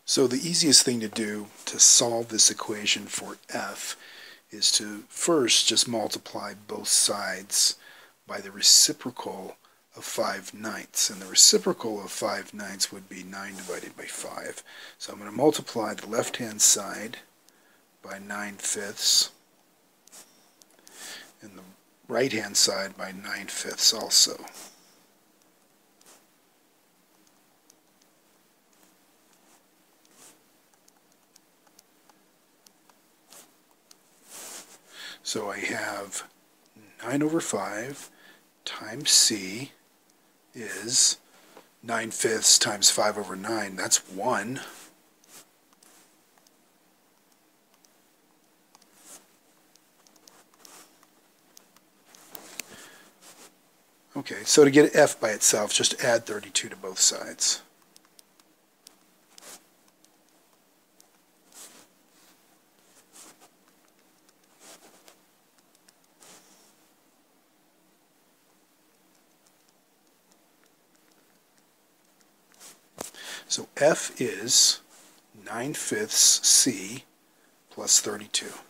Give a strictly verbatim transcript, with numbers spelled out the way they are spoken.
So the easiest thing to do to solve this equation for f is to first just multiply both sides by the reciprocal of five ninths. And the reciprocal of five ninths would be nine divided by five. So I'm going to multiply the left-hand side by nine fifths and the right-hand side by nine fifths also. So I have nine over five times c is nine fifths times five over nine. That's one. Okay, so to get f by itself, just add thirty-two to both sides. So f is nine fifths c plus thirty-two.